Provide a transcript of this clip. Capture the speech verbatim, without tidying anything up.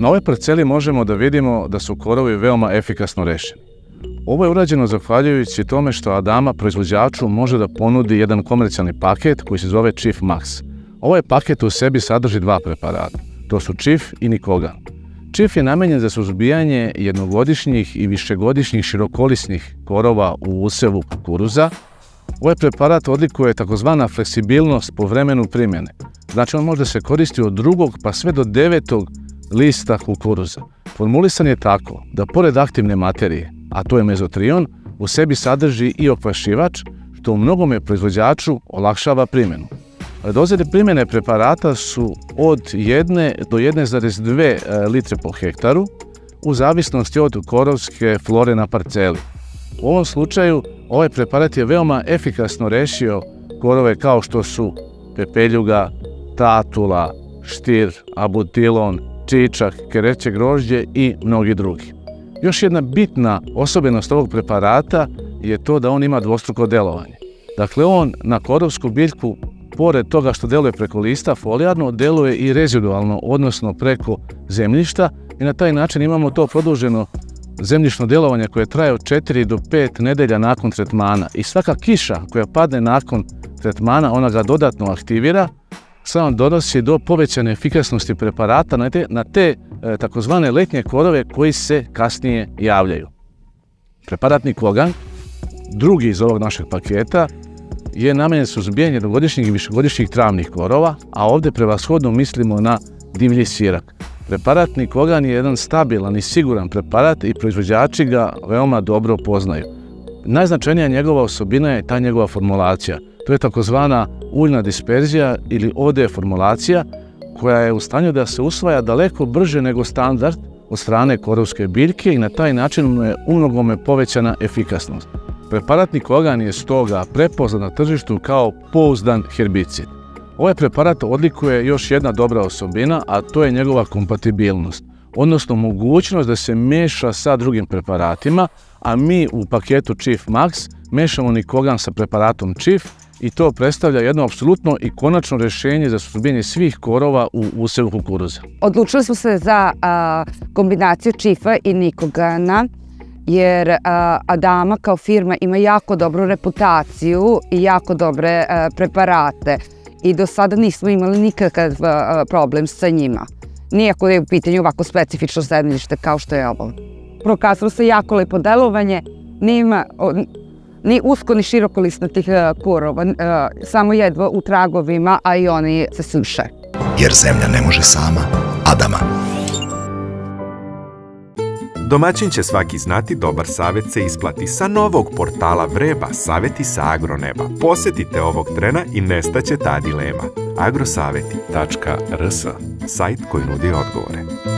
Na ovoj parceli možemo da vidimo da su korovi veoma efikasno rešeni. Ovo je urađeno zahvaljujući tome što Adama proizvođaču može da ponudi jedan komercijalni paket koji se zove Chief Max. Ovaj paket u sebi sadrži dva preparata. To su Chief i Nikogan. Chief je namenjen za suzbijanje jednogodišnjih i višegodišnjih širokolisnih korova u usevu kukuruza. Ovaj preparat odlikuje takozvana fleksibilnost po vremenu primjene. Znači on može se koristiti od drugog pa sve do devetog lista kukuruza. Formulisan je tako da pored aktivne materije, a to je mezotrion, u sebi sadrži i okvašivač, što u mnogome proizvođaču olakšava primjenu. Doze primjene preparata su od jedne do jedne zarez dve litre po hektaru, u zavisnosti od korovske flore na parceli. U ovom slučaju, ovaj preparat je veoma efikasno rešio korove kao što su pepeljuga, tatula, štir, abutilon, čičak, kereće grožđe i mnogi drugi. Još jedna bitna osobenost ovog preparata je to da on ima dvostruko delovanje. Dakle, on na korovsku biljku, pored toga što deluje preko lista folijarno, deluje i rezidualno, odnosno preko zemljišta, i na taj način imamo to produženo zemljišno delovanje koje traje od četiri do pet nedelja nakon tretmana. I svaka kiša koja padne nakon tretmana, ona ga dodatno aktivira, samo donosi do povećane efikasnosti preparata na te, na te e, takozvane letnje korove koji se kasnije javljaju. Preparat Nikogan, drugi iz ovog našeg paketa, je namenjen suzbijanju jednogodišnjih i višegodišnjih travnih korova, a ovdje prevashodno mislimo na divlji sirak. Preparat Nikogan je jedan stabilan i siguran preparat i proizvođači ga veoma dobro poznaju. Najznačajnija njegova osobina je ta njegova formulacija. To je takozvana uljna disperzija ili O D formulacija, koja je u stanju da se usvaja daleko brže nego standard od strane korovske biljke i na taj način je umnogome povećana efikasnost. Preparat Nikogan je stoga prepoznat na tržištu kao pouzdan herbicid. Ovaj preparat odlikuje još jedna dobra osobina, a to je njegova kompatibilnost, odnosno mogućnost da se meša sa drugim preparatima, a mi u paketu Chief Max mešamo Nikogan sa preparatom Chief i to predstavlja jedno apsolutno i konačno rješenje za suzbijanje svih korova u usevu kukuruza. Odlučili smo se za a, kombinaciju Chiefa i Nikogana, jer a, Adama kao firma ima jako dobru reputaciju i jako dobre a, preparate. I do sada nismo imali nikakav a, problem sa njima. Nijako je u pitanju ovako specifično zemljište kao što je ovo. Prokazalo se jako lepo delovanje, nema o, ni usko ni široko listnatih korova, samo jedva u tragovima, a i oni se suše. Jer zemlja ne može sama, Adama. Domaćin će svaki znati, dobar savjet se isplati. Sa novog portala Vreba, savjeti sa agroneba. Posjetite ovog trena i nestaće ta dilema. agrosaveti tačka r s, sajt koji nudi odgovore.